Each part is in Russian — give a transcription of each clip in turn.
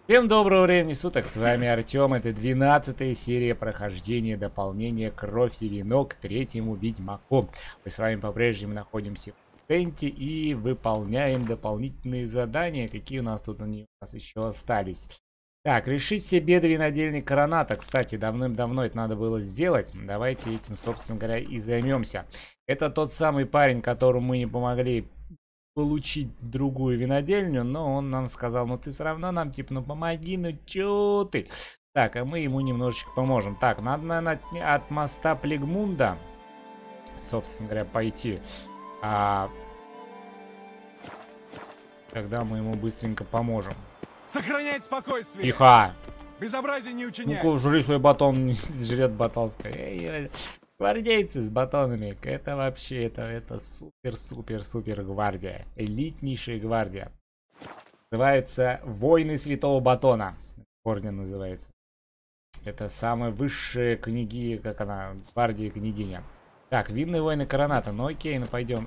Всем доброго времени суток, с вами Артем, это 12-я серия прохождения дополнения «Кровь и вино» к третьему Ведьмаку. Мы с вами по-прежнему находимся в тенте и выполняем дополнительные задания, какие у нас тут у нас еще остались. Так, решить все беды винодельни Короната, кстати, давным-давно это надо было сделать, давайте этим, собственно говоря, и займемся. Это тот самый парень, которому мы не помогли получить другую винодельню, но он нам сказал, ну ты все равно нам, типа, ну помоги, ну чё ты? Так, а мы ему немножечко поможем. Так, надо, наверное, от моста Плегмунда, собственно говоря, пойти. Тогда мы ему быстренько поможем. Сохранять спокойствие! Тихо! Безобразие не учинять! Ну-ка, жри свой батон, жрет батон. Гвардейцы с батонами, это вообще, это супер-супер-супер гвардия. Элитнейшая гвардия. Называется Войны Святого Батона. Орден называется. Это самая высшая книги, как она, гвардия княгиня. Так, винные войны Короната. Ну окей, ну пойдем.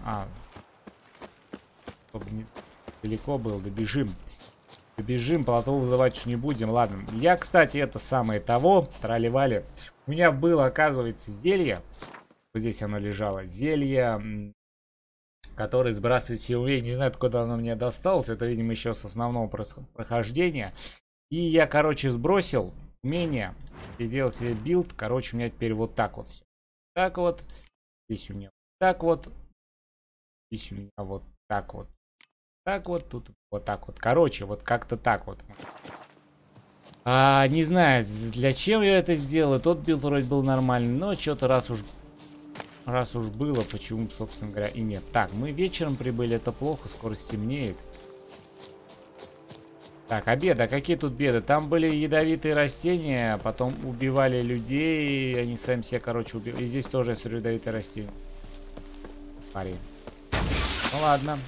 Чтобы не далеко был, добежим. Добежим, плотву вызывать уж не будем. Ладно. Я, кстати, это самое того, тролливали. У меня было, оказывается, зелье. Вот здесь оно лежало. Зелье, которое сбрасывает все умения. Не знаю, откуда оно мне досталось. Это, видимо, еще с основного прохождения. И я, короче, сбросил умение. И делал себе билд. Короче, у меня теперь вот так вот все. Так вот. Здесь у меня вот так вот. Здесь у меня вот так вот. Так вот. Тут вот так вот. Короче, вот как-то так вот. Не знаю, для чем я это сделал. Тот билд вроде был нормальный, но что-то раз уж было, почему, собственно говоря, и нет. Так, мы вечером прибыли, это плохо, скоро стемнеет. Так, беды, а какие тут беды? Там были ядовитые растения, потом убивали людей, и они сами себя, короче, убивали. И здесь тоже, я смотрю, ядовитые растения. Парень. Ну ладно.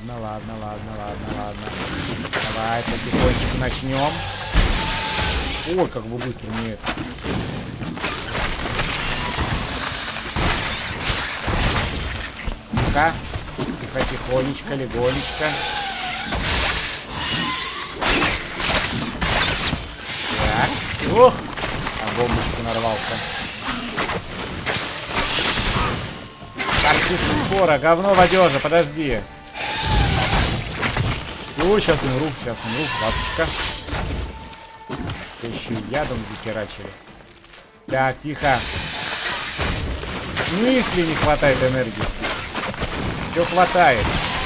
Давай, потихонечку начнем. Ой, как бы быстро мне это. Ну-ка. Тихонечко, легонечко. Так. Ох! На бомбочку нарвался. Торчит спора, говно в одежде, подожди. Ой, сейчас умру, лапочка. Еще и ядом захерачили. Так, тихо. Мысли не хватает энергии. Все хватает.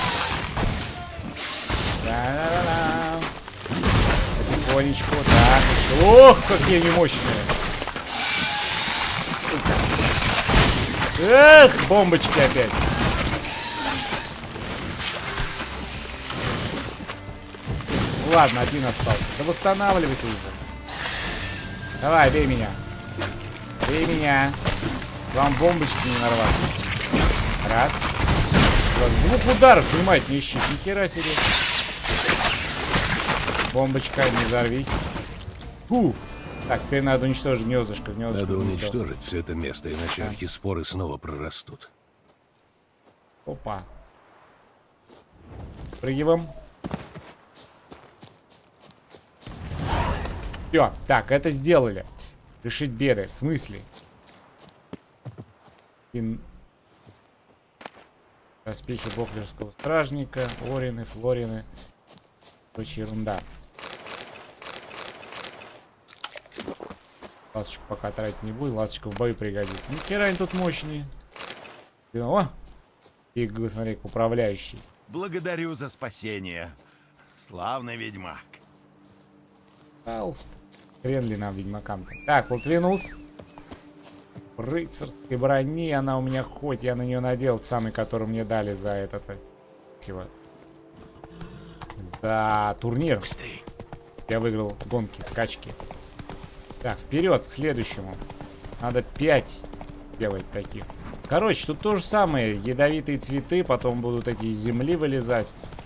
Да-да-да-да. Потихонечку. Так. Ох, какие они мощные. Эх, бомбочки опять. Ладно, один остался. Да восстанавливайте уже. Давай, бей меня. Бей меня. Вам бомбочки не нарваться. Раз. Двух ударов снимать не ищи. Ни хера себе. Бомбочка, не взорвись. Фу. Так, теперь надо уничтожить гнездышко. Надо уничтожить все это место, иначе архиспоры снова прорастут. Опа. Прыгиваем. Все, так, это сделали. Решить беды. В смысле? Доспехи Боклерского стражника, Орины, Флорины. Прочая ерунда. Ласточку пока тратить не буду. Ласточка в бою пригодится. Нихера они тут мощные. О! И, смотри, управляющий. Благодарю за спасение. Славный ведьмак. Пожалуйста. Хрен ли нам, ведьмакам-то. Так, вот Винус. В рыцарской брони она у меня хоть. Я на нее надел, самый, который мне дали за этот... За турнир. Быстрее. Я выиграл гонки, скачки. Так, вперед к следующему. Надо 5 делать таких. Короче, тут то же самое. Ядовитые цветы, потом будут эти из земли вылезать.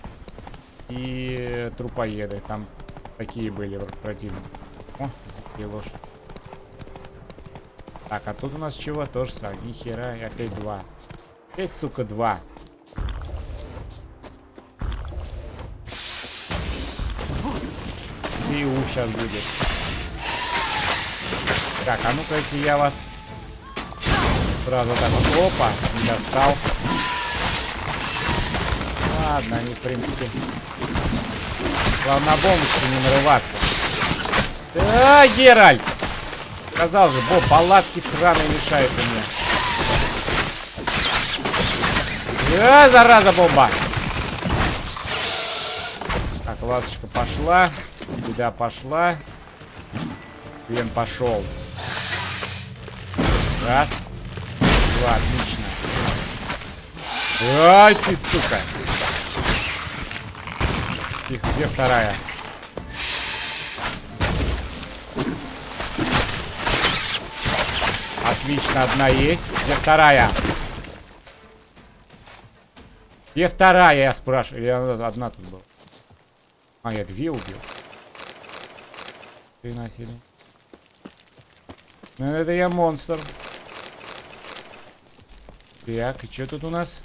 И трупоеды. Там такие были противные. О, такие лошади. Так, а тут у нас чего? Тоже самое. Ни хера, и опять 2. Опять, сука, 2. И сейчас будет. Так, а ну-ка, если я вас сразу так вот, опа, не достал. Ладно, они, в принципе, главное на бомбочку не нарываться. Да, Геральт! Сказал же, палатки сраные мешают мне. Да, зараза, бомба! Так, ласточка пошла. Беда пошла. Вен пошел. Раз. Два, отлично. Ай, ты, сука. Тихо, где вторая? Отлично, одна есть. Где вторая? Где вторая, я спрашиваю. Или одна тут была? А, я две убил. Хрена себе. Ну, это я монстр. Так, и что тут у нас?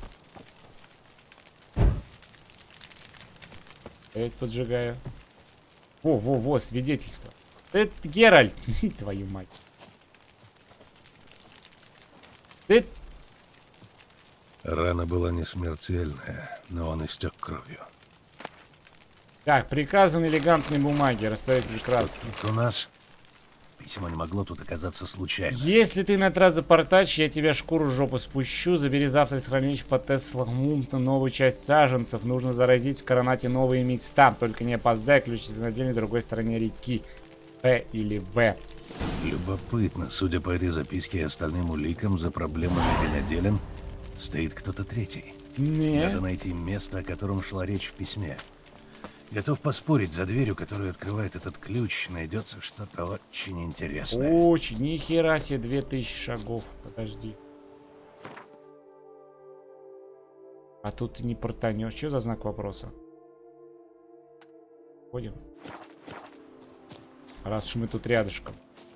Я это поджигаю. Во, свидетельство. Это Геральт. Твою мать. Ты... Рана была не смертельная, но он истек кровью. Так, приказан элегантной бумаги, расставитель краски. Тут у нас письмо не могло тут оказаться случайно. Если ты на этот раз запортачишь, я тебя шкуру в жопу спущу. Забери завтра из хранилища по Тесла-Мунта новую часть саженцев. Нужно заразить в Коронате новые места. Только не опоздай, ключ в винодельне в другой стороне реки. П или В. Любопытно, судя по этой записке и остальным уликам, за проблемами виноделен стоит кто-то третий. Нет. Надо найти место, о котором шла речь в письме. Готов поспорить, за дверью, которую открывает этот ключ, найдется что-то очень интересное. Очень, нихера себе, 2000 шагов. Подожди. А тут ты не портанешь. Что за знак вопроса? Ходим. Раз уж мы тут рядышком.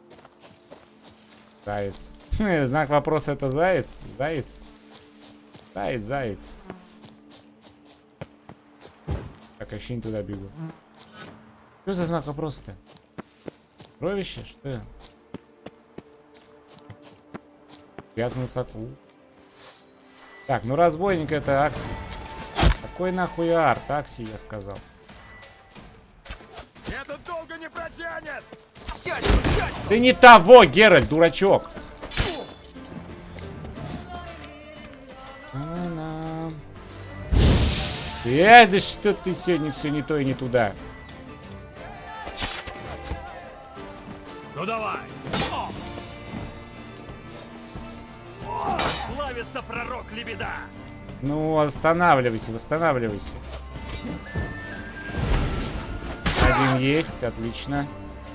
Заяц. Знак вопроса это заяц? Заяц? Заяц. Так, я вообще не туда бегу. Что за знак вопроса-то? Кровище? Что? Пятна на соку. Так, ну разбойник это Акси. Какой нахуй арт? Акси, я сказал. Это долго не протянет! Ты не того, Геральт, дурачок! Да что ты сегодня все не то и не туда. Ну давай! Славится пророк Лебеда! Ну, восстанавливайся. Один есть, отлично.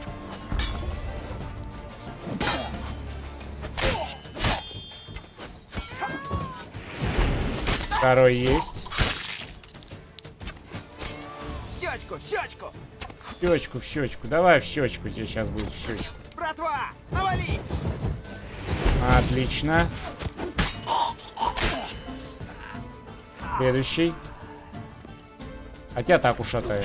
Второй есть. Щечку! В щечку. Давай в щечку. Тебе сейчас будет в щечку. Братва, навали! Отлично. Следующий. Хотя так ушатает.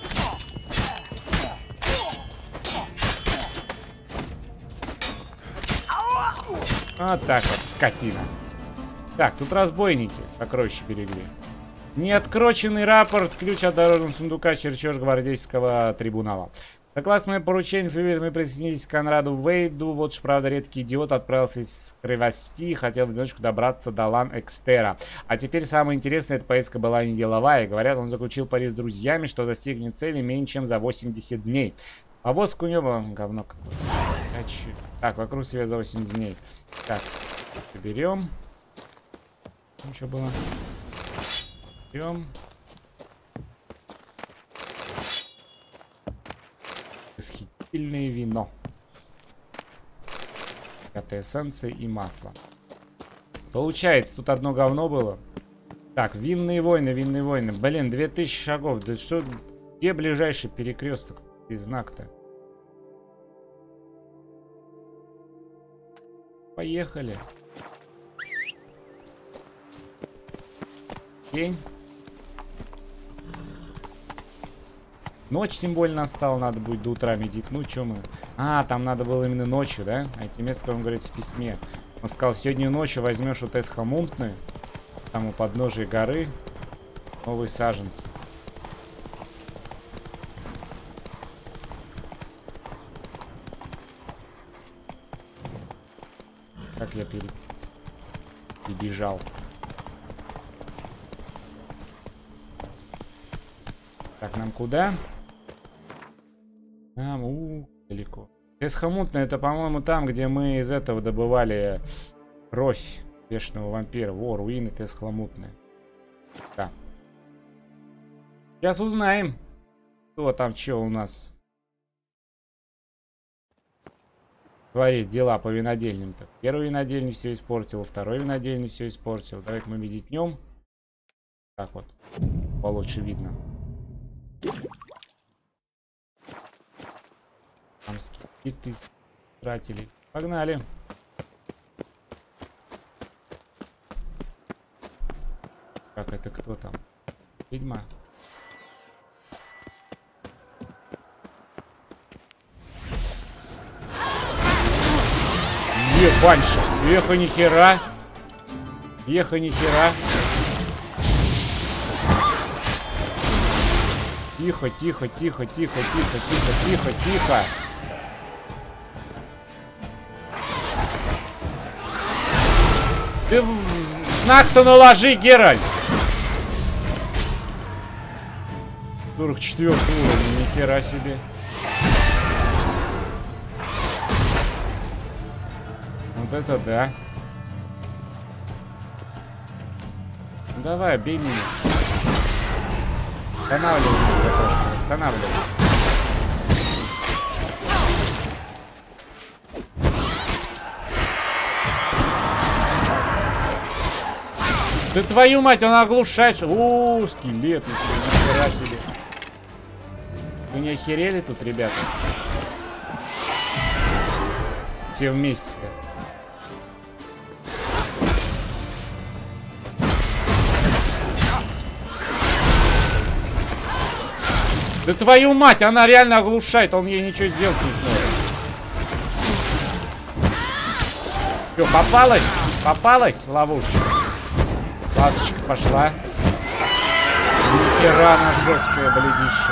Вот так вот, скотина. Так, тут разбойники. Сокровища берегли. Неоткроченный рапорт, ключ от дорожного сундука, чертеж гвардейского трибунала. Согласно моим поручениям, мы присоединились к Конраду Вейду. Вот ж, правда, редкий идиот отправился из Крывости и хотел в одиночку добраться до Лан-Экстера. А теперь самое интересное, эта поездка была не деловая. Говорят, он заключил пари с друзьями, что достигнет цели меньше, чем за 80 дней. Повозка у него... Говно какое. Так, вокруг себя за 80 дней. Так, берем. Там что было? Берем. Восхитительное вино. Это эссенция и масло. Получается, тут одно говно было. Так, винные войны. Блин, 2000 шагов. Да что, где ближайший перекресток и знак-то? Поехали. День. Ночь тем более настала, надо будет до утра медить. Ну, что мы... А, там надо было именно ночью, да? А эти места, как он говорит в письме. Он сказал, сегодня ночью возьмешь вот Эсхамунтны, там у подножия горы, новые саженцы. Как я перебежал. Так, нам куда? Далеко. Эсхамунтная, это, по-моему, там, где мы из этого добывали кровь бешеного вампира. Во, руины Эсхамунтная. Да. Сейчас узнаем, кто там, что у нас творит дела по винодельням-то. Первый винодельник все испортил, второй винодельник все испортил. Давай-ка мы медитнем. Так вот, получше видно. Там скидки тратили. Погнали. Как это кто там? Ведьма. Ебаньша. Еха нихера. Еха нихера. Тихо, тихо, тихо, тихо, тихо, тихо, тихо, тихо. Ты знак-то наложи, Геральт. 44 уровень, нихера себе. Вот это да. Ну, давай, бей меня. Останавливай меня, кошка, останавливай. Да твою мать, он оглушает. Скелет еще, нихера себе. Вы не охерели тут, ребята? Все вместе-то. Да твою мать, она реально оглушает, он ей ничего сделать не сможет. Все, попалась? Попалась в ловушечку? Ласточка пошла. Нихера она жесткая, блядище.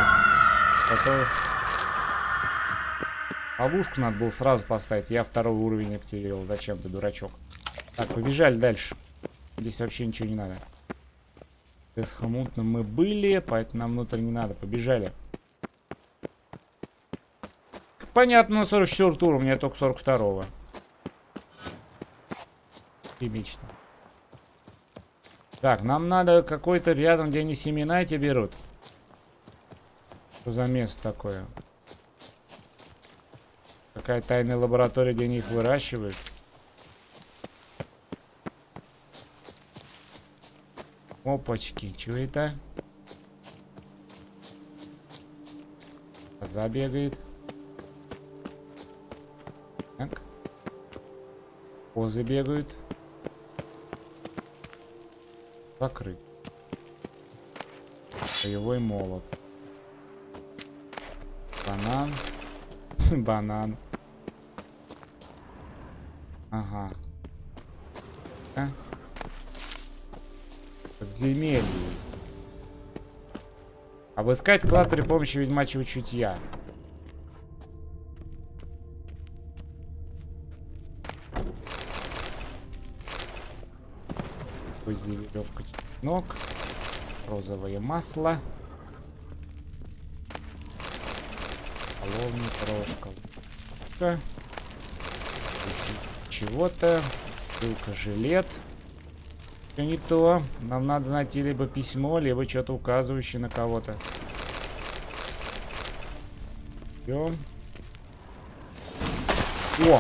Ловушку надо было сразу поставить. Я второй уровень активировал. Зачем ты, дурачок? Так, побежали дальше. Здесь вообще ничего не надо. С Эсхамунтном мы были, поэтому нам внутрь не надо. Побежали. Понятно, на 44 уровня, я только 42-го. Прилично. Так, нам надо какой-то рядом, где они семена эти берут. Что за место такое? Какая тайная лаборатория, где они их выращивают? Опачки, что это? Коза бегает. Так. Козы бегают. Закрыт. Боевой молот. Банан. Банан. Ага. А? Подземелье. Обыскать клад при помощи ведьмачьего чутья. Поздняя веревка, чеснок, розовое масло, половник, рожка, чего-то, ссылка, жилет. Все не то. Нам надо найти либо письмо, либо что-то указывающее на кого-то. Идем. О!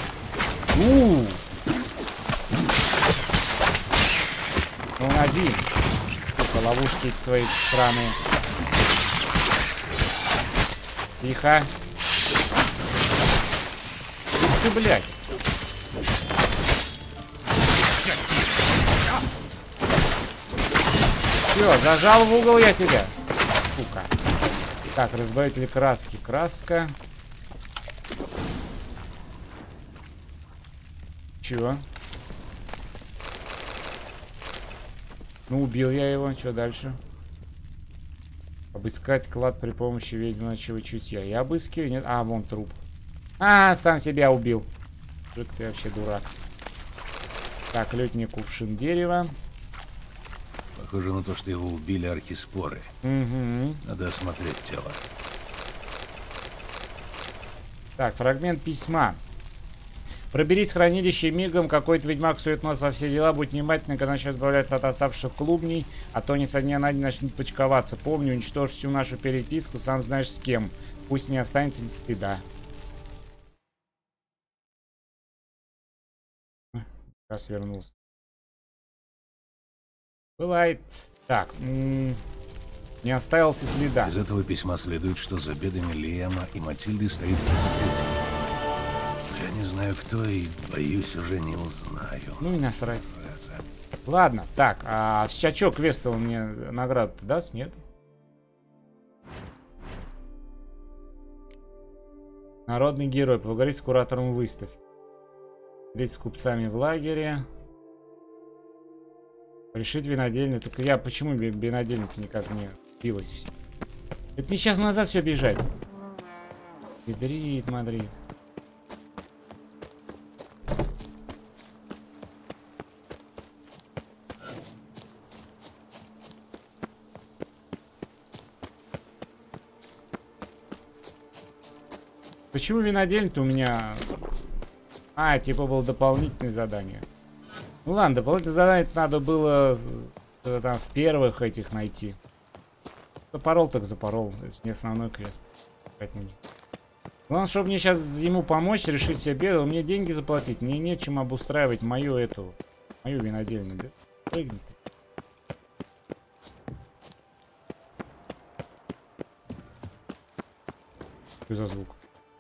Он один. Только ловушки эти свои странные. Тихо. Ух ты, блядь. Все, зажал в угол я тебя. Сука. Так, разбавитель краски. Краска. Чего? Ну, убил я его. Что дальше? Обыскать клад при помощи ведьмачьего чутья. Я обыскиваю? Нет? А, вон труп. А, сам себя убил. Что ты вообще дурак. Так, летний кувшин дерева. Похоже на то, что его убили архиспоры. Угу. Надо осмотреть тело. Так, фрагмент письма. Проберись в хранилище мигом, какой-то ведьмак сует нос во все дела, будь внимательным, когда начнет избавляться от оставших клубней, а то они со дня на день начнут почковаться. Помни, уничтожь всю нашу переписку, сам знаешь с кем. Пусть не останется ни стыда. Раз вернулся. Бывает. Так, не остался следа. Из этого письма следует, что за бедами Лиама и Матильды стоит кто-то. Я не знаю кто и боюсь уже не узнаю. Ну и насрать. Ладно, так, а сейчас что, квест-то он мне награду-то даст, нет? Народный герой, поговорить с куратором выставки. Встретиться с купцами в лагере. Решить винодельню. Так я почему винодельня-то никак не билась все? Это мне сейчас назад все бежать. Ядрит, Мадрид. Почему винодельня-то у меня... А, типа было дополнительное задание. Ну ладно, дополнительное задание надо было там в первых этих найти. Запорол так запорол. Это не основной квест. Главное, чтобы мне сейчас ему помочь решить все беды, мне деньги заплатить. Мне нечем обустраивать мою винодельню. Да? Прыгни ты. Что за звук?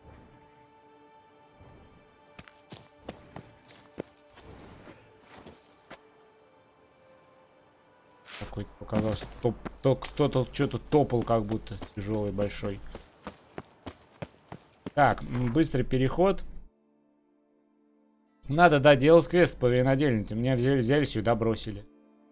Какой-то показалось, кто-то что-то топал, как будто тяжелый, большой. Так, быстрый переход. Надо доделать квест по винодельнице. Меня взяли сюда, бросили.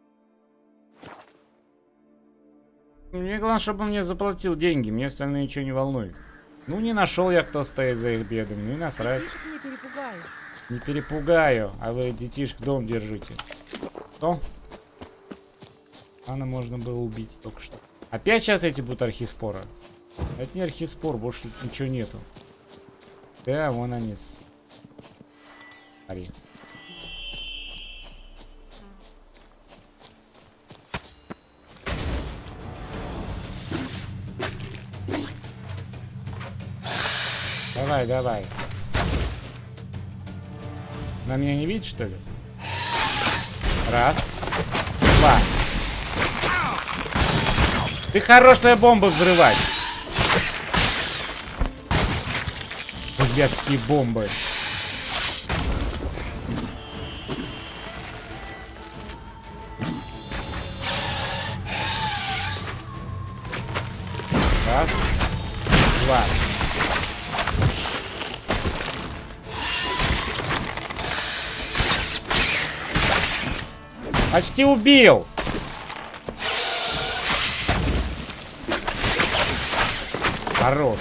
Мне главное, чтобы он мне заплатил деньги. Мне остальное ничего не волнует. Ну, не нашел я, кто стоит за их бедами. Ну и насрать. Не перепугаю. А вы, детишек, дом держите. Что? Она можно было убить только что. Опять сейчас эти будут архиспоры. Это не архиспор, больше ничего нету. Да, вон они. Смотри. Давай, давай. На меня не видит, что ли? Раз. Два. Ты хорош свои бомбы взрывать. Блядские бомбы. Раз. Два. Почти убил. Хорош.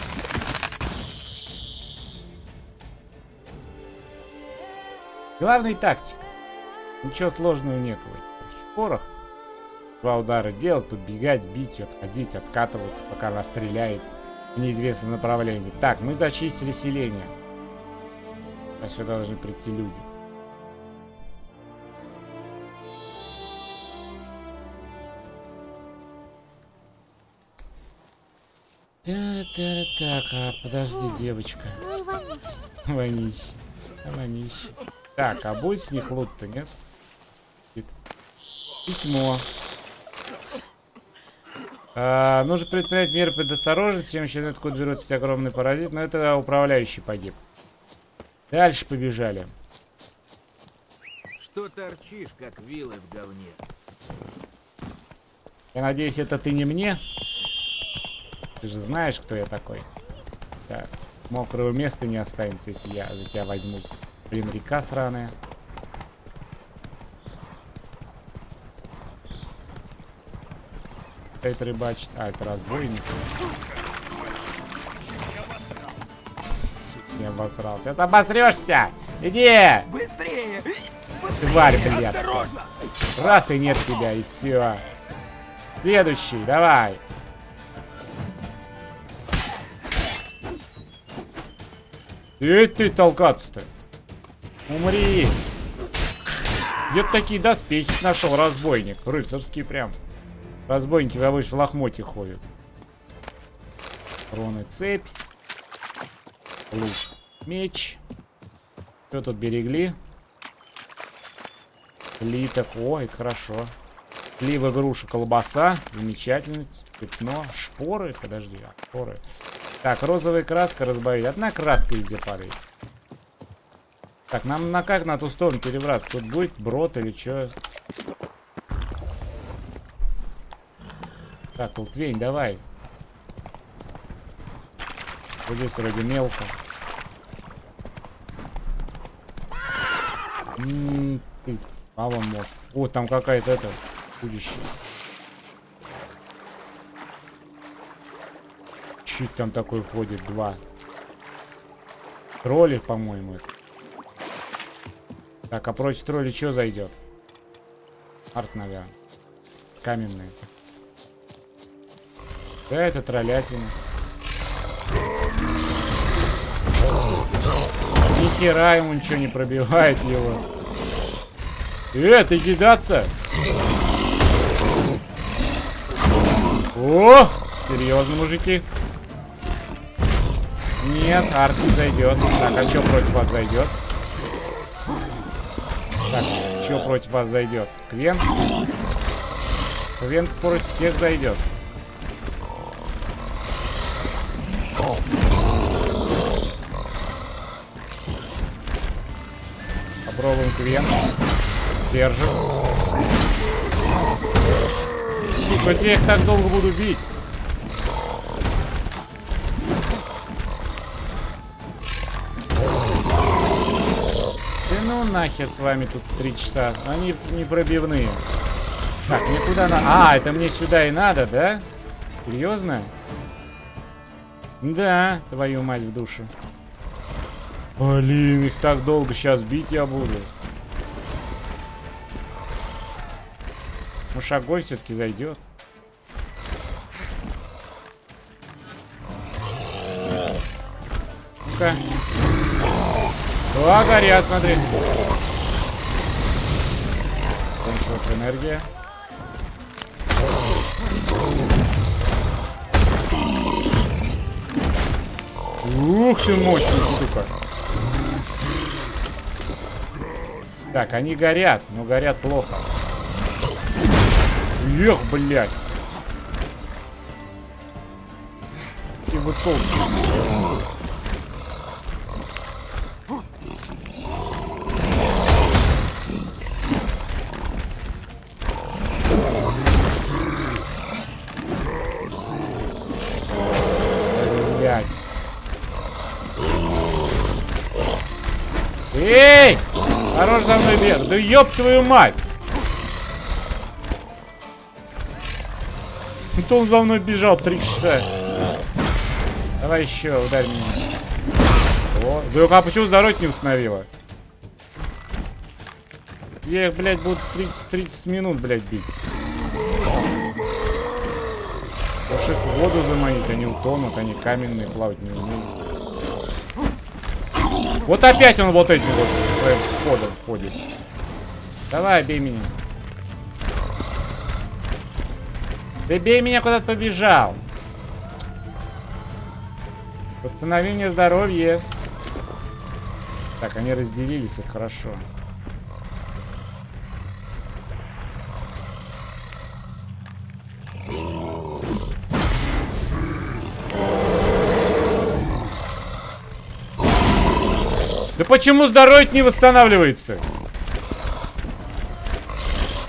Главная тактика. Ничего сложного нет в этих спорах. Два удара делать, тут бегать, бить, отходить, откатываться, пока она стреляет в неизвестном направлении. Так, мы зачистили селение. А сюда должны прийти люди. Так, а подожди, девочка. Вонищ. Вонищ. Так, а будет с них лут-то, нет? Письмо. Нужно предпринять меры предосторожности, чем исчезнет, откуда берется эти огромный паразит, но это управляющий погиб. Дальше побежали. Что торчишь, как вилы в говне? Я надеюсь, это ты не мне? Ты же знаешь, кто я такой. Так. Мокрого места не останется, если я за тебя возьмусь. Блин, река сраная. Это рыбачит. А, это разбойник. Я обосрался. Сейчас обосрешься! Иди! Быстрее! Тварь, блядь. Раз и нет тебя, и все. Следующий, давай. Ты толкаться-то. Умри. Где-то такие доспехи нашел разбойник. Рыцарский прям. Разбойники обычно в лохмоте ходят. Руны цепь. Лук. Меч. Что тут берегли? Плиток. О, это хорошо. Слива, груша, колбаса. Замечательно. Пятно. Шпоры. Подожди, шпоры. Так, розовая краска разбавить. Одна краска везде падает. Так, нам как на ту сторону перебраться? Тут будет брод или что? Так, Лутвень, давай. Вот здесь вроде мелко. А вон мост. О, там какая-то это чудище. Чуть там такой ходит, два. Тролли, по-моему, это. Так, а против тролли что зайдет? Арт, наверное. Каменные. Да, это троллятина. Нихера ему ничего не пробивает его. Ты кидаться? О! Серьезно, мужики? Нет, арт не зайдет. Так, а что против вас зайдет? Так, что против вас зайдет? Квен? Квен против всех зайдет. Попробуем Квен. Держим. Сука, я их так долго буду бить. Ну нахер с вами тут 3 часа. Они не пробивные. Так, мне куда надо? А, это мне сюда и надо, да? Серьезно? Да, твою мать в душу. Блин, их так долго сейчас бить я буду. Может, огонь все-таки зайдет? Ну-ка. О, горят, смотри. Кончилась энергия. Ух ты, мощный, сука. Так, они горят, но горят плохо. Эх, блядь. И вот толстый. Эй! Хорош за мной бег. Да ёб твою мать! Это он за мной бежал 3 часа. Давай еще, ударь меня. О, да а почему здоровье не установила? Я их, блядь, буду 30 минут, блядь, бить. Уж их в воду заманить, они утонут, они каменные, плавать не умеют. Вот опять он вот этим вот своим ходом ходит. Давай, бей меня. Ты бей меня, куда ты побежал. Восстанови мне здоровье. Так, они разделились, это хорошо. Да почему здоровье не восстанавливается?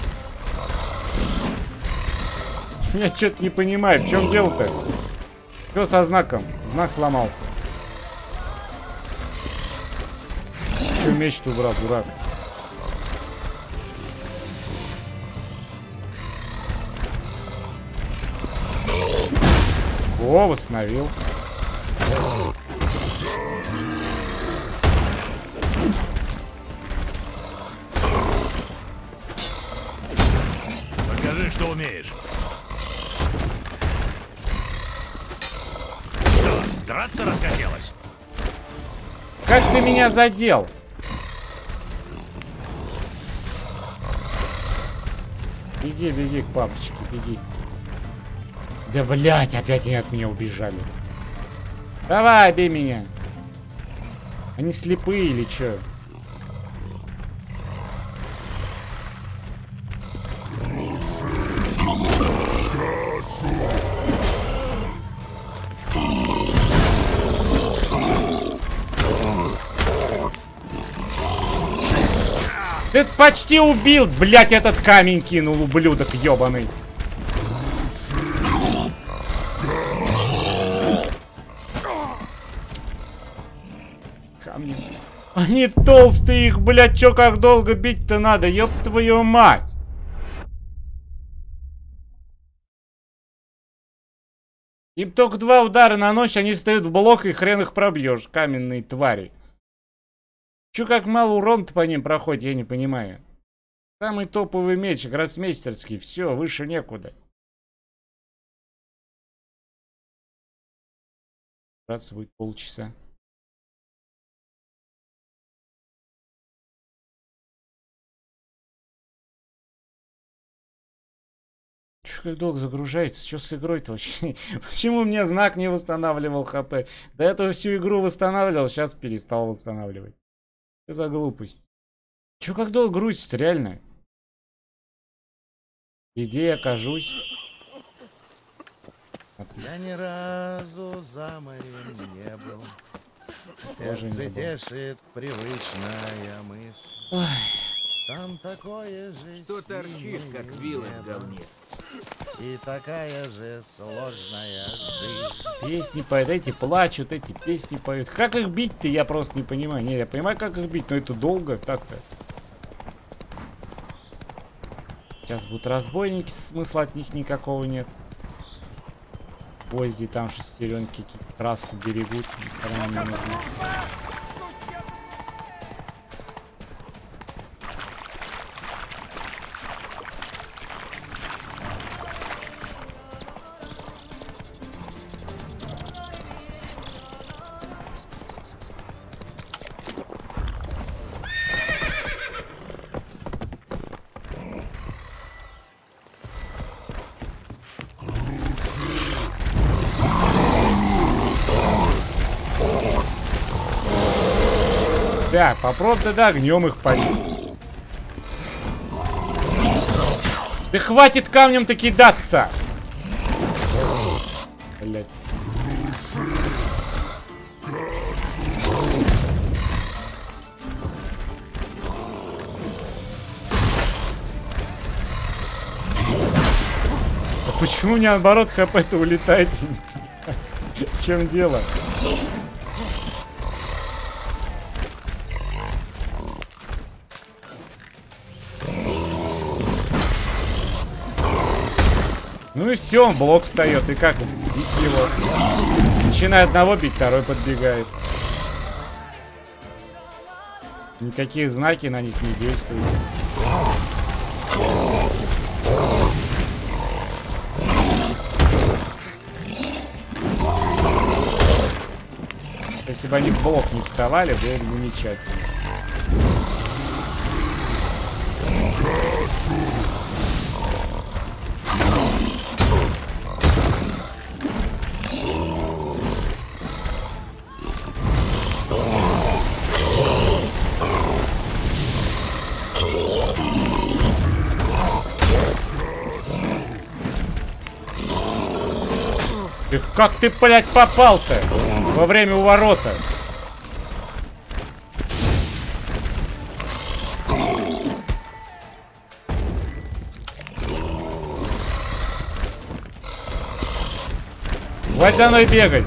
Я что-то не понимаю, в чем дело-то? Что со знаком? Знак сломался. Че меч-то убрал, дурак? О, восстановил. Покажи, что умеешь. Что, драться расхотелось? Как ты меня задел? Беги, беги к папочке, беги. Да блять, опять они от меня убежали. Давай, бей меня. Они слепые или чё? Ты почти убил, блять, этот камень кинул, ублюдок ёбаный. Камни. Они толстые, их, блять, чё как долго бить-то надо, ёб твою мать. Им только 2 удара наносишь, они стоят в блок и хрен их пробьешь, каменные твари. Чё как мало урона-то по ним проходит, я не понимаю. Самый топовый меч, гроссмейстерский, все, выше некуда. Драться будет полчаса. Чё как долго загружается? Что с игрой-то вообще? Почему мне знак не восстанавливал ХП? До этого всю игру восстанавливал, сейчас перестал восстанавливать. Что за глупость? Чё как долго грузится, реально? Где я окажусь? Я ни разу за морем не был. Тоже не Сердце был. тешит привычная мысль. Ой. Там такое же Что торчишь, как вилы в говне? И такая же сложная жизнь. Песни поют, эти плачут, эти песни поют. Как их бить-то, я просто не понимаю. Не, я понимаю, как их бить, но это долго так-то. Сейчас будут разбойники, смысла от них никакого нет. Позди там шестеренки какие-то трассу берегут. Никому не нужны. Так, попробуй тогда огнем их полить. Да хватит камнем-то кидаться! Блять. Да почему у меня наоборот хп-то улетает? В чем дело? Ну и все, он блок встает. И как бить его? Начинает одного бить, второй подбегает. Никакие знаки на них не действуют. Если бы они в блок не вставали, было бы замечательно. Как ты, блядь, попал-то во время уворота? Хватит за мной бегать.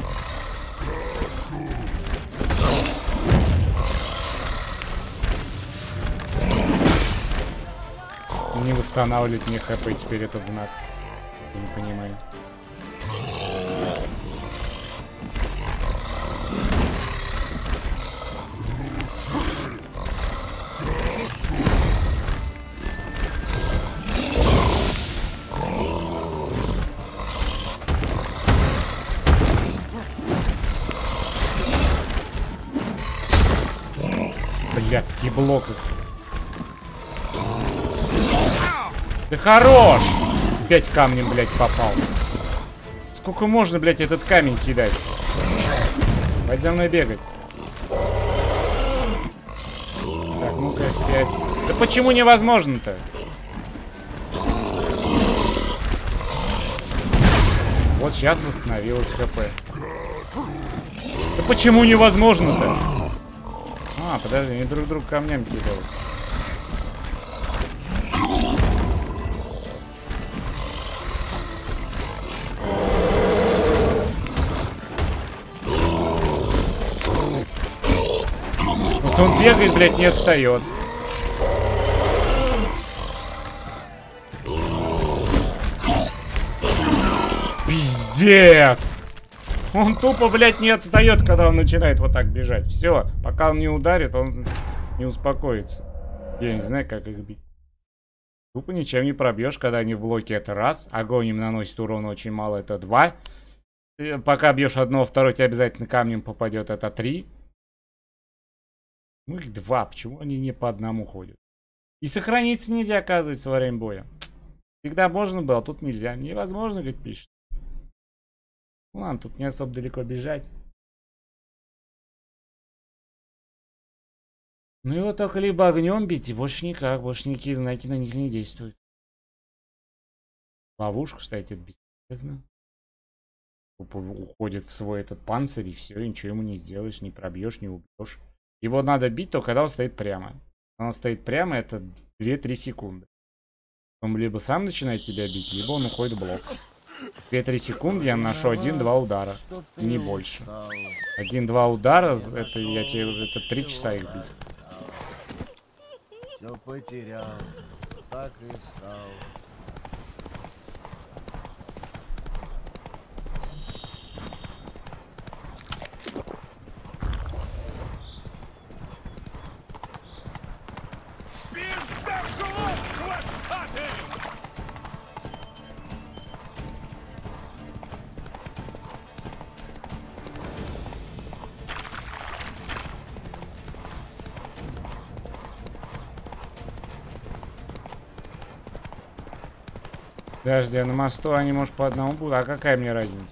Не восстанавливает мне хп теперь этот знак. Я не понимаю. Блядский блок. Ты хорош! 5 камнем, блядь, попал. Сколько можно, блядь, этот камень кидать? Пойди за мной бегать. Так, ну-ка, 5. Да почему невозможно-то? Вот сейчас восстановилось хп. Да почему невозможно-то? А, подожди, они друг друга камнями кидают. Вот он бегает, блядь, не отстает. Пиздец! Он тупо, блядь, не отстает, когда он начинает вот так бежать. Все, пока он не ударит, он не успокоится. Я не знаю, как их бить. Тупо ничем не пробьешь, когда они в блоке, это раз. Огонь им наносит урон очень мало, это 2. Пока бьешь одного, второй тебе обязательно камнем попадет, это 3. Ну их 2, почему они не по одному ходят? И сохраниться нельзя, оказывается, во время боя. Всегда можно было, а тут нельзя. Невозможно, говорит, пишет. Ладно, тут не особо далеко бежать. Ну его только либо огнем бить, и больше никак. Больше никакие знаки на них не действуют. Ловушку ставить это бесполезно. Уходит в свой этот панцирь, и все, и ничего ему не сделаешь, не пробьешь, не убьешь. Его надо бить только когда он стоит прямо. Когда он стоит прямо, это 2-3 секунды. Он либо сам начинает тебя бить, либо он уходит в блок. 2-3 секунды я наношу 1-2 удара. Не больше. 1-2 удара, это я тебе это 3 часа их бить. Все потерял, так и стал. Подожди, а на мосту они, может, по одному будут? А какая мне разница?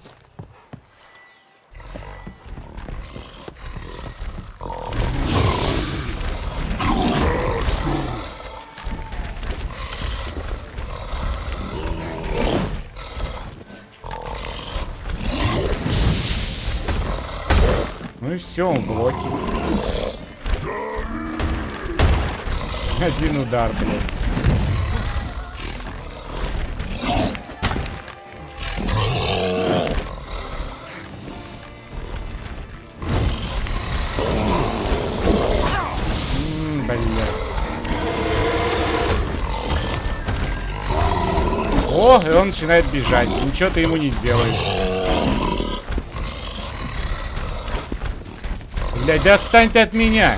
Ну и все, он в блоке. Один удар, блядь. О, и он начинает бежать. Ничего ты ему не сделаешь. Блядь, да отстань ты от меня.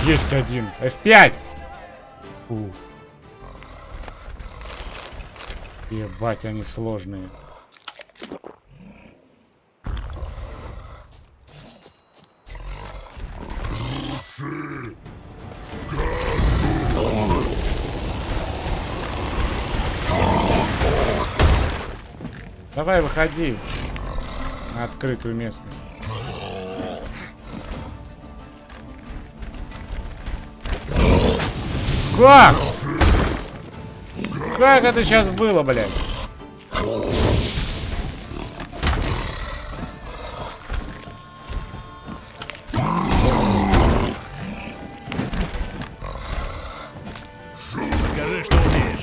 есть один. F5. Фу. Ебать, они сложные. Давай, выходи на открытую местность. Как? Как это сейчас было, блядь? Покажи, что умеешь.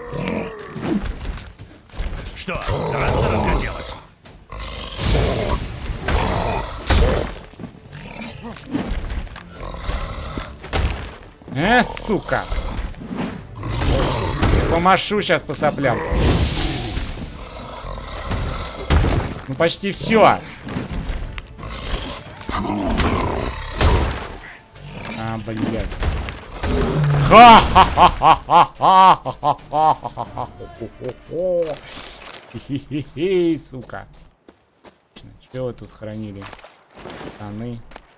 Что, драться расхотелось? Сука. Помашу сейчас по соплям. Ну почти все. А, блядь. Хе-хе-хе, сука. Что вы тут хранили? Штаны.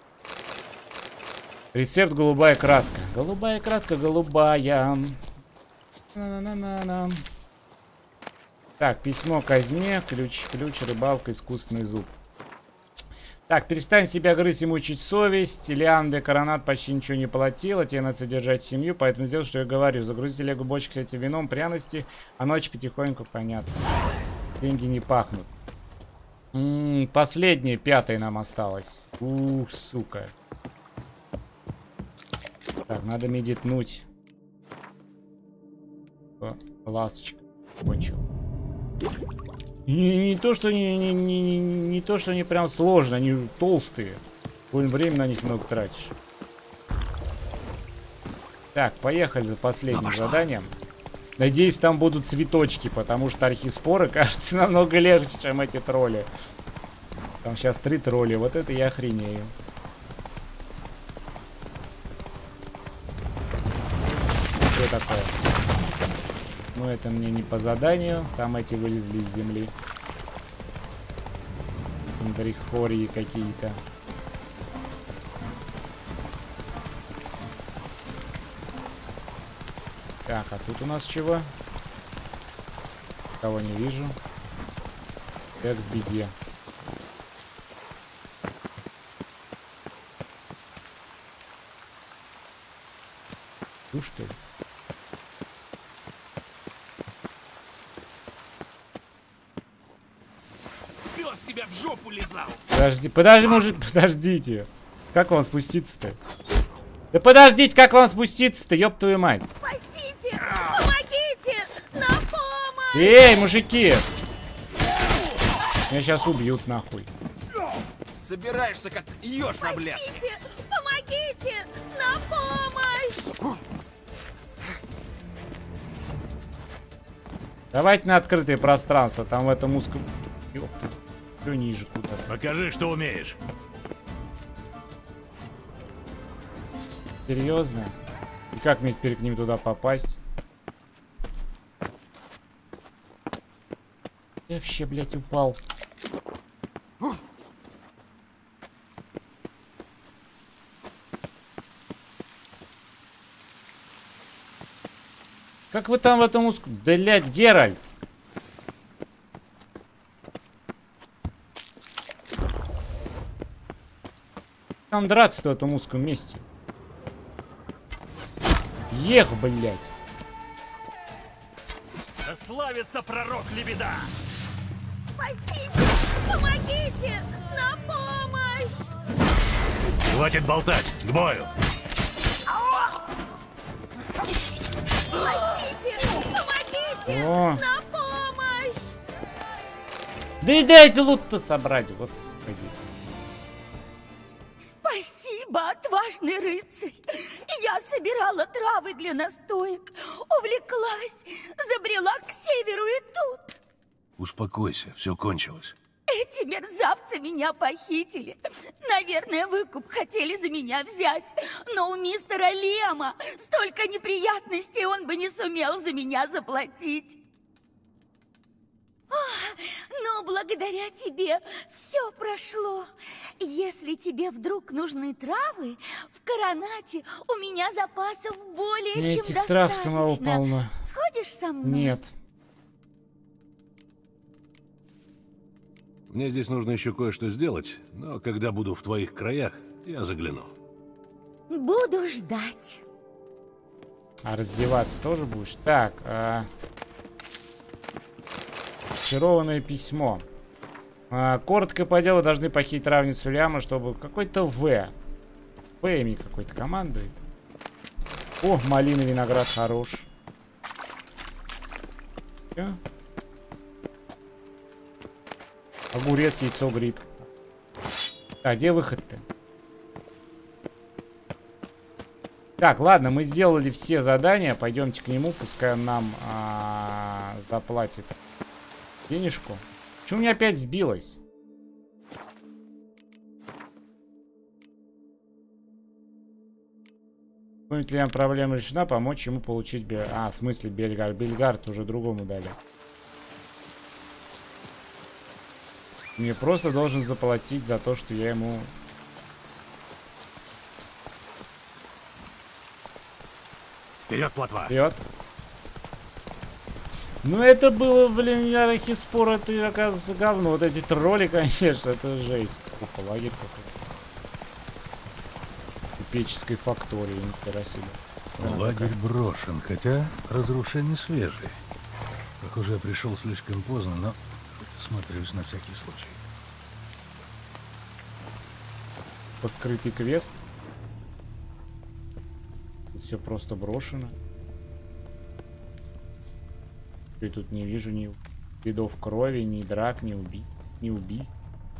Рецепт голубая краска. Голубая краска, голубая. На-на-на-на-на. Так, письмо казне, ключ, рыбалка, искусственный зуб. Так, перестань себя грызть и мучить совесть. Лиан де Коронат почти ничего не платила. Тебе надо содержать семью, поэтому сделай, что я говорю. Загрузи телегу бочек с этим вином, пряности, а ночь потихоньку, понятно. Деньги не пахнут. Последнее, 5-е нам осталось. Ух, сука. Так, надо медитнуть. О, ласточка. Кончил. Не то, что не то, что они прям сложно, они толстые. Больно время на них много тратишь. Так, поехали за последним заданием. Надеюсь, там будут цветочки, потому что архиспоры кажется намного легче, чем эти тролли. Там сейчас 3 тролля, вот это я охренею. Что такое? Ну, это мне не по заданию. Там эти вылезли из земли. Андрихории какие-то. Так, а тут у нас чего? Кого не вижу. Как в беде. Ну что ли? Пес тебя в жопу лизал! Подожди, мужик, подождите. Как вам спуститься-то? Да подождите, как вам спуститься-то, ёб твою мать. Спасите! Помогите! На помощь! Эй, мужики! Меня сейчас убьют нахуй. Собираешься как еж на бляд. Спасите! Помогите! На помощь! Давайте на открытое пространство, там в этом узком... Ёпта, всё ниже куда-то. Покажи, что умеешь. Серьезно? И как мне теперь к ним туда попасть? Я вообще, блядь, упал. Как вы там в этом узком... Блядь, Геральт! Там драться-то в этом узком месте. Ех, блядь. Да славится пророк Лебеда! Спасите! Помогите! На помощь! Хватит болтать, к бою! Спасите! Помогите! О. На помощь! Да и дайте лут-то собрать, господи. Спасибо, отважный рыцарь! Я собирала травы для настоек, увлеклась, забрела к северу и тут... Успокойся, все кончилось. Эти мерзавцы меня похитили. Наверное, выкуп хотели за меня взять. но у мистера Лема столько неприятностей, он бы не сумел за меня заплатить. Но благодаря тебе все прошло. Если тебе вдруг нужны травы, в Коронате у меня запасов более чем Этих трав самого достаточно. полно. Сходишь со мной? Нет. Мне здесь нужно еще кое-что сделать, но когда буду в твоих краях, я загляну. Буду ждать. А раздеваться тоже будешь? Так, Зачарованное письмо. Коротко по делу, должны похитить травницу Ляма, чтобы какой-то В ими какой-то командует. О, малина, виноград хорош. Всё. Огурец, яйцо, гриб. Так, где выход-то? Так, ладно, мы сделали все задания. Пойдемте к нему, пускай он нам заплатит денежку. Почему у меня опять сбилось? Будет ли проблема решена, помочь ему получить... в смысле Бельгар. Бельгард уже другому дали. Мне просто должен заплатить за то, что я ему... Вперед, плотва! Вперед. Ну это было, блин, Ярахиспор, это, оказывается, говно. Вот эти тролли, конечно, это жесть. Опа, лагерь какой-то. Купеческой фактории, нихера себе. Лагерь брошен, хотя разрушения свежие. Похоже, я пришел слишком поздно, но смотрюсь на всякий случай. Скрытый квест. Все просто брошено. Я тут не вижу ни следов крови, ни драк, ни убийств.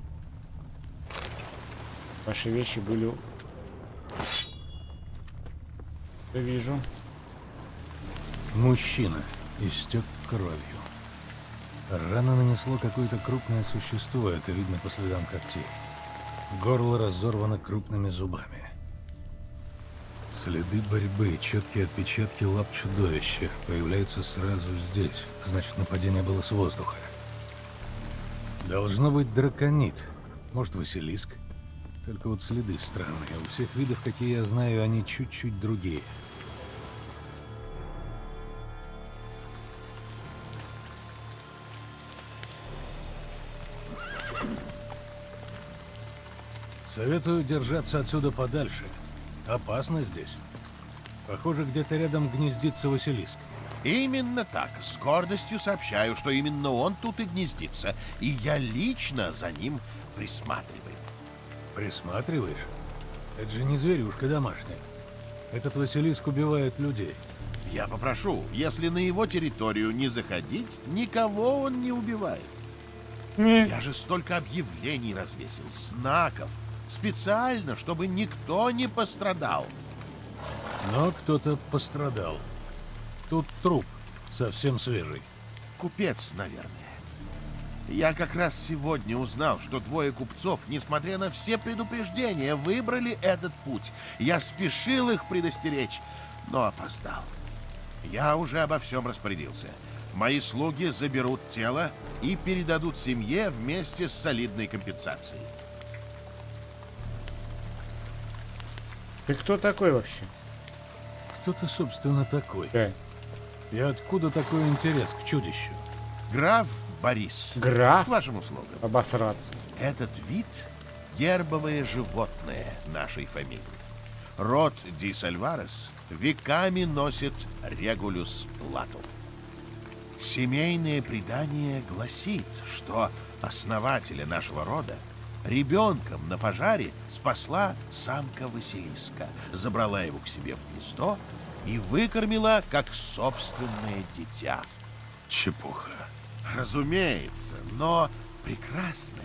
Ваши вещи были... Я вижу. Мужчина истек кровью. Рана нанесло какое-то крупное существо, это видно по следам когтей. Горло разорвано крупными зубами. Следы борьбы, четкие отпечатки лап чудовища появляются сразу здесь. Значит, нападение было с воздуха. Должно быть драконит. Может, Василиск. Только вот следы странные. У всех видов, какие я знаю, они чуть-чуть другие. Советую держаться отсюда подальше. Опасно здесь. Похоже, где-то рядом гнездится Василиск. Именно так. С гордостью сообщаю, что именно он тут и гнездится. И я лично за ним присматриваю. Присматриваешь? Это же не зверюшка домашняя. Этот Василиск убивает людей. Я попрошу, если на его территорию не заходить, никого он не убивает. Я же столько объявлений развесил, знаков. Специально, чтобы никто не пострадал. Но кто-то пострадал. Тут труп, совсем свежий. Купец, наверное. Я как раз сегодня узнал, что двое купцов, несмотря на все предупреждения, выбрали этот путь. Я спешил их предостеречь, но опоздал. Я уже обо всем распорядился. Мои слуги заберут тело и передадут семье вместе с солидной компенсацией. Ты кто такой вообще? Кто ты, собственно, такой? Да. И откуда такой интерес к чудищу? Граф Борис. Граф? К вашим услугам. Обосраться. Этот вид — гербовое животное нашей фамилии. Род Ди Сальварес веками носит Регулюс Плату. Семейное предание гласит, что основателя нашего рода ребенком на пожаре спасла самка Василиска, забрала его к себе в гнездо и выкормила как собственное дитя. Чепуха. Разумеется, но прекрасная.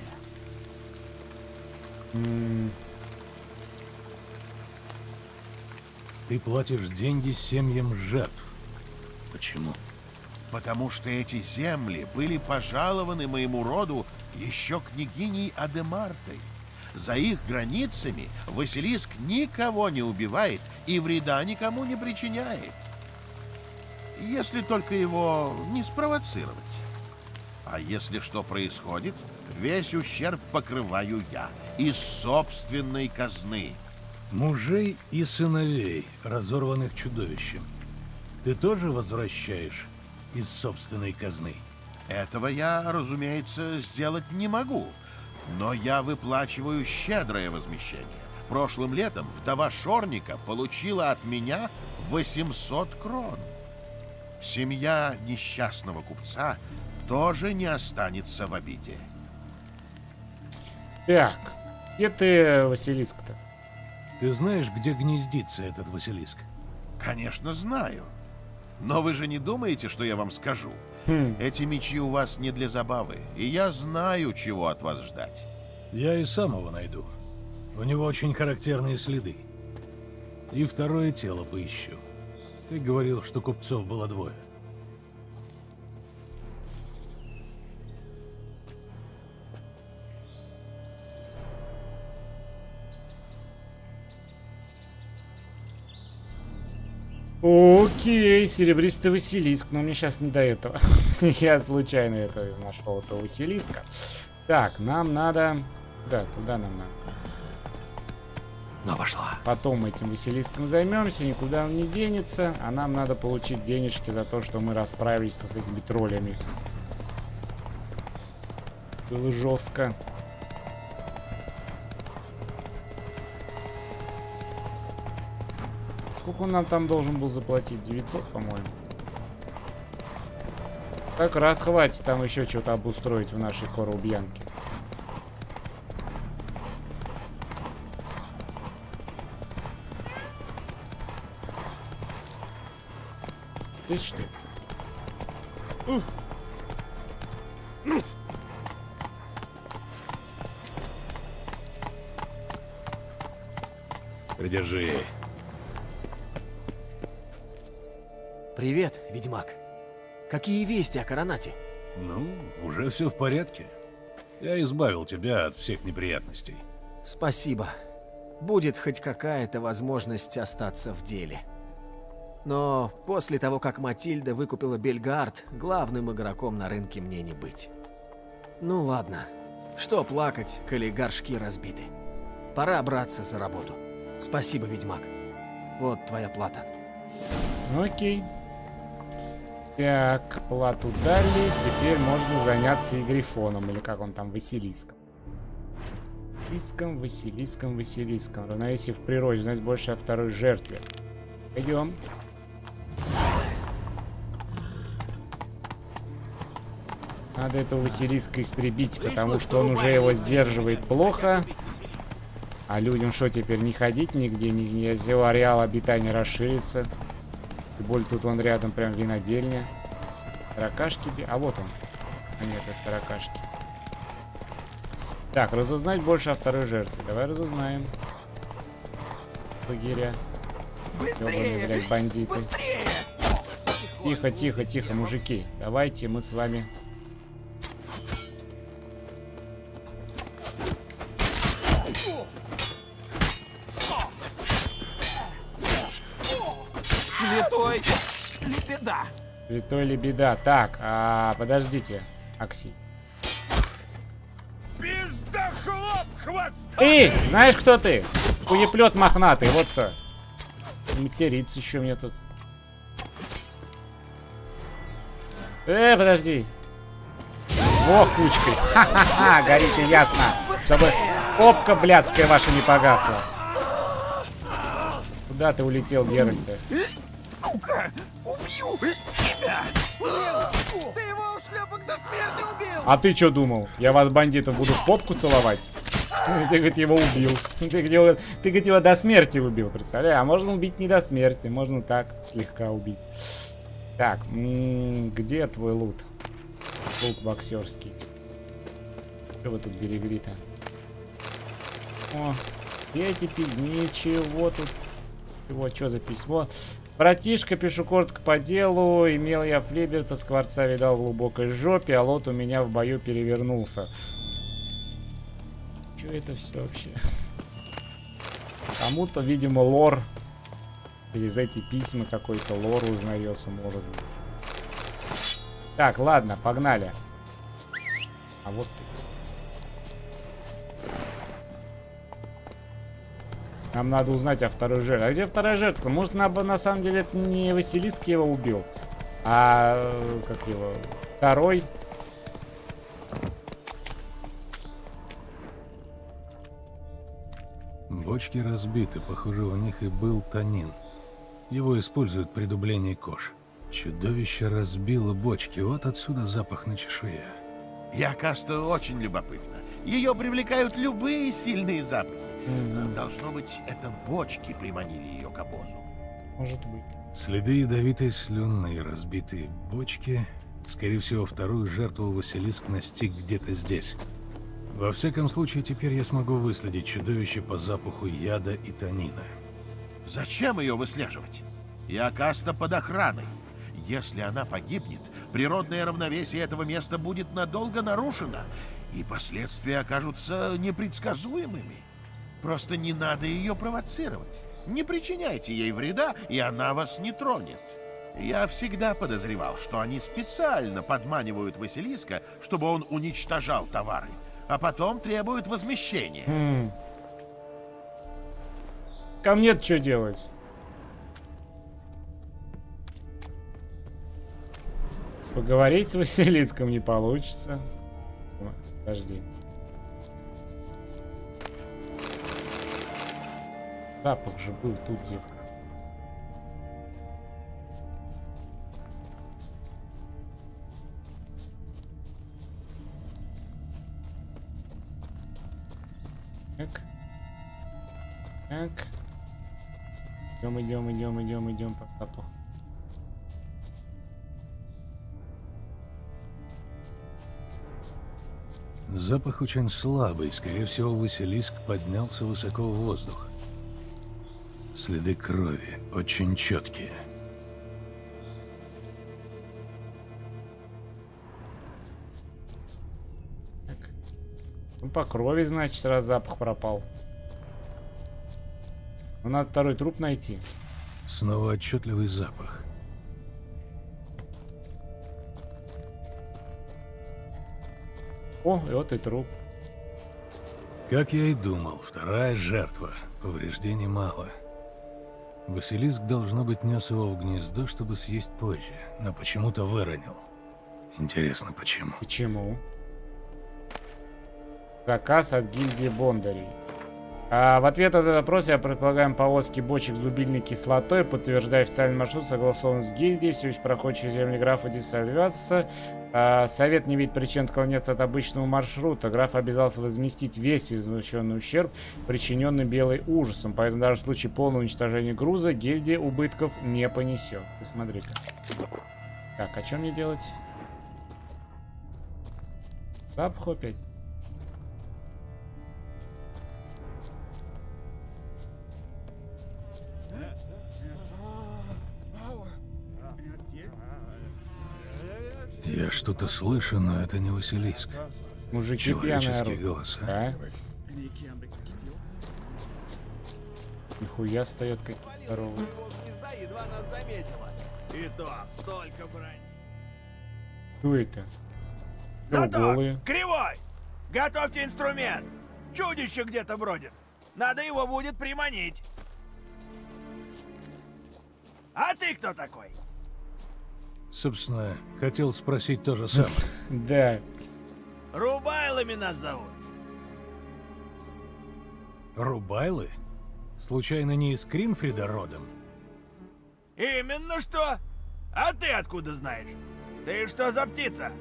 Ты платишь деньги семьям жертв. Почему? Потому что эти земли были пожалованы моему роду еще княгиней Адемартой. За их границами Василиск никого не убивает и вреда никому не причиняет. Если только его не спровоцировать. А если что происходит, весь ущерб покрываю я из собственной казны. Мужей и сыновей, разорванных чудовищем, ты тоже возвращаешь из собственной казны? Этого я, разумеется, сделать не могу. Но я выплачиваю щедрое возмещение. Прошлым летом вдова Шорника получила от меня 800 крон. Семья несчастного купца тоже не останется в обиде. Так, где ты, Василиск-то? Ты знаешь, где гнездится этот Василиск? Конечно, знаю. Но вы же не думаете, что я вам скажу? Эти мечи у вас не для забавы, и я знаю, чего от вас ждать. Я и сам его найду. У него очень характерные следы. И второе тело поищу. Ты говорил, что купцов было двое. Окей, серебристый Василиск, но мне сейчас не до этого. Я случайно это нашел, этого Василиска. Так, нам надо... Да, туда нам надо. Но пошла. Потом этим Василиском займемся, никуда он не денется. А нам надо получить денежки за то, что мы расправились с этими троллями. Было жестко. Сколько он нам там должен был заплатить? 900, по-моему. Как раз хватит там еще что-то обустроить в нашей Коралбьянке. Слышишь ты? Придержи. Привет, ведьмак. Какие вести о Коронате? Ну, уже все в порядке. Я избавил тебя от всех неприятностей. Спасибо. Будет хоть какая-то возможность остаться в деле. Но после того, как Матильда выкупила Бельгард, главным игроком на рынке мне не быть. Ну ладно. Что плакать, коли горшки разбиты? Пора браться за работу. Спасибо, ведьмак. Вот твоя плата. Окей. Так, плату дали. Теперь можно заняться и Грифоном. Или как он там, Василиском. Василиском. Равновесие в природе. Знать больше о второй жертве. Пойдем. Надо этого Василиска истребить, потому что он уже его сдерживает плохо. А людям что, теперь не ходить нигде? Его ареал обитания расширится. Тем более тут он рядом прям винодельня. Таракашки. А вот он. А нет, это таракашки. Так, разузнать больше о второй жертве. Давай разузнаем. Лагеря. Ёбаные, блядь, бандиты. Тихо, тихо, мужики. Давайте мы с вами... Святой лебеда. Святой лебеда. Так, подождите, Акси. Пиздохлоп хвоста! Ты! Знаешь, кто ты? Хуеплет мохнатый, вот кто. Материться еще мне тут. Подожди. Во, кучкой. Ха-ха-ха, горите ясно. Чтобы опка блядская ваша не погасла. Куда ты улетел, Геральт-то? Сука! Убью тебя! Ты его ушлепок до смерти убил! А ты что думал? Я вас, бандитов, буду в попку целовать? Ты, говорит, его убил. Ты, говорит, его до смерти убил, представляешь? А можно убить не до смерти, можно так, слегка убить. Так, где твой лут? Лук боксерский. Что вы тут берегли-то? О, эти ничего тут. Вот, что за письмо? Братишка, пишу коротко по делу. Имел я Флиберта, скворца видал в глубокой жопе, а лот у меня в бою перевернулся. Что это все вообще? Кому-то, видимо, лор. Через эти письма какой-то лор узнается, может быть. Так, ладно, погнали. А вот ты. Нам надо узнать о второй жертве. А где вторая жертва? Может, на самом деле это не Василиск его убил, а как его? Второй. Бочки разбиты, похоже, у них и был танин. Его используют при дублении кож. Чудовище разбило бочки, вот отсюда запах на чешуе. Якаста очень любопытна. Ее привлекают любые сильные запахи. Должно быть, это бочки приманили ее к обозу. Может быть. Следы ядовитой слюны и разбитые бочки. Скорее всего, вторую жертву Василиск настиг где-то здесь. Во всяком случае, теперь я смогу выследить чудовище по запаху яда и танина. Зачем ее выслеживать? Якаста под охраной. Если она погибнет, природное равновесие этого места будет надолго нарушено, и последствия окажутся непредсказуемыми. Просто не надо ее провоцировать. Не причиняйте ей вреда, и она вас не тронет. Я всегда подозревал, что они специально подманивают Василиска, чтобы он уничтожал товары, а потом требуют возмещения. Ко мне-то что делать? Поговорить с Василиском не получится. О, подожди. Запах же был тут где-то. Так. Так. Идем по запаху. Запах очень слабый, скорее всего, Василиск поднялся высоко в воздух. Следы крови очень четкие. Так. Ну, по крови, значит, сразу запах пропал. Ну, надо второй труп найти. Снова отчетливый запах. О, и вот и труп. Как я и думал, вторая жертва. Повреждений мало. Василиск, должно быть, нес его в гнездо, чтобы съесть позже, но почему-то выронил. Интересно, почему? Почему? Заказ от гильдии Бондарей. В ответ на этот вопрос я предполагаем повозки бочек с зубильной кислотой, подтверждая официальный маршрут, согласован с гильдией, все еще проходит через земли графа Дисальваса. Совет не видит причин отклоняться от обычного маршрута. Граф обязался возместить весь возмещенный ущерб, причиненный Белой ужасом, поэтому даже в случае полного уничтожения груза гильдия убытков не понесет. Посмотри-ка. Так, а что мне делать? Запах опять. Я что-то слышу, но это не Василиск. Мужики пьяные Человеческие орут. голоса. Да? Нихуя встает как здоровый. Едва нас заметила. И то столько брать. Кто это? Зато, Голые. Кривой! Готовьте инструмент! Чудище где-то бродит. Надо его будет приманить. А ты кто такой? Собственно, хотел спросить то же самое. Да. Рубайлами нас зовут. Рубайлы? Случайно не из Кринфрида родом? Именно что? А ты откуда знаешь? Ты что за птица?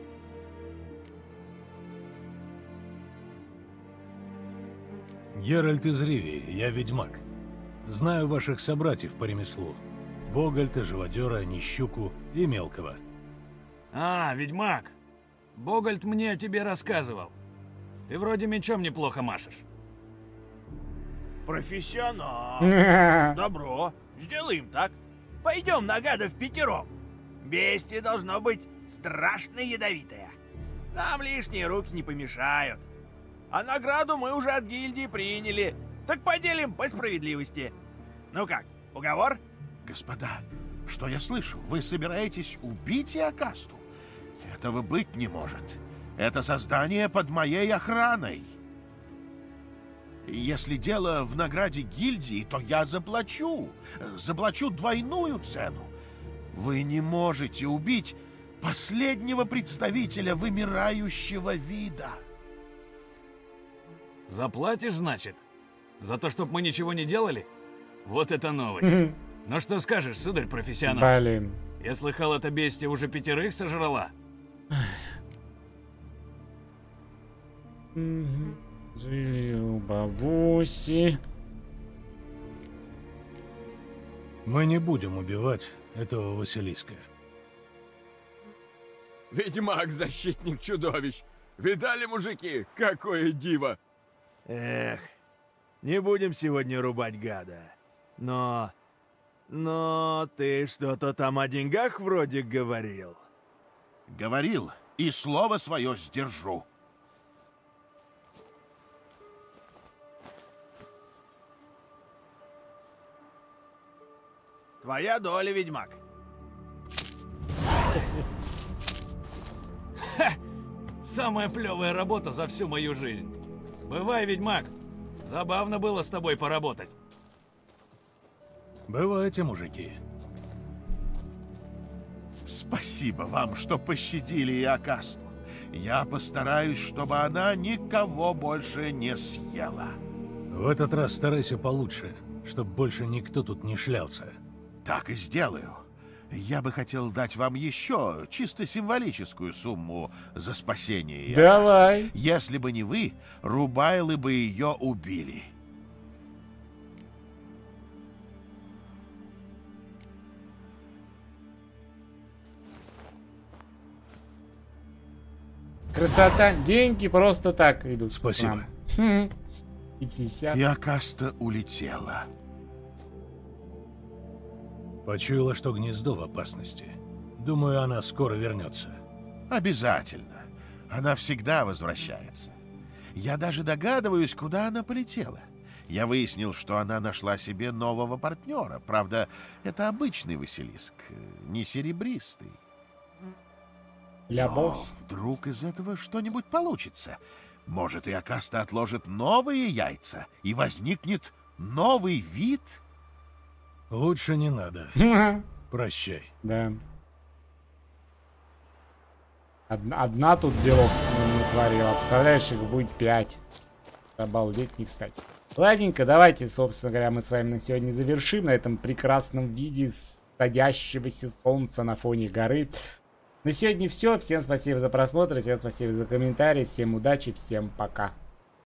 Геральт из Ривии, я ведьмак. Знаю ваших собратьев по ремеслу. Богальта, Живодера, Нищуку и Мелкого. А, ведьмак. Богальт мне о тебе рассказывал. Ты вроде мечом неплохо машешь. Профессионал. Добро. Сделаем так. Пойдем на гадов пятером. Бестия должно быть страшно ядовитая. Нам лишние руки не помешают. А награду мы уже от гильдии приняли. Так поделим по справедливости. Ну как, уговор? Господа, что я слышу? Вы собираетесь убить Иокасту? Этого быть не может. Это создание под моей охраной. Если дело в награде гильдии, то я заплачу. Заплачу двойную цену. Вы не можете убить последнего представителя вымирающего вида. Заплатишь, значит? За то, чтобы мы ничего не делали? Вот это новость. Ну что скажешь, сударь профессионал? Блин. Я слыхал, это бестия уже 5 сожрала. Жили у бабуси. Мы не будем убивать этого Василиска. Ведьмак, защитник чудовищ. Видали, мужики, какое диво? Эх, не будем сегодня рубать гада. Но ты что-то там о деньгах вроде говорил. Говорил, и слово свое сдержу. Твоя доля, ведьмак. Самая плевая работа за всю мою жизнь. Бывай, ведьмак. Забавно было с тобой поработать. Бывайте, мужики. Спасибо вам, что пощадили Иокасту. Я постараюсь, чтобы она никого больше не съела. В этот раз старайся получше, чтобы больше никто тут не шлялся. Так и сделаю. Я бы хотел дать вам еще чисто символическую сумму за спасение Иокасты. Давай. Если бы не вы, Рубайлы бы ее убили. Красота. Деньги просто так идут. к Спасибо. нам. 50. Иокаста улетела. Почуяла, что гнездо в опасности. Думаю, она скоро вернется. Обязательно. Она всегда возвращается. Я даже догадываюсь, куда она полетела. Я выяснил, что она нашла себе нового партнера. Правда, это обычный Василиск, не серебристый. Любовь. Но вдруг из этого что-нибудь получится. Может, Иокаста отложит новые яйца, и возникнет новый вид? Лучше не надо. Прощай. Да. Одна тут делов не творила. Представляешь, их будет 5. Обалдеть, не встать. Ладненько, давайте, собственно говоря, мы с вами на сегодня завершим на этом прекрасном виде садящегося солнца на фоне горы. На сегодня все. Всем спасибо за просмотр, всем спасибо за комментарии, всем удачи, всем пока.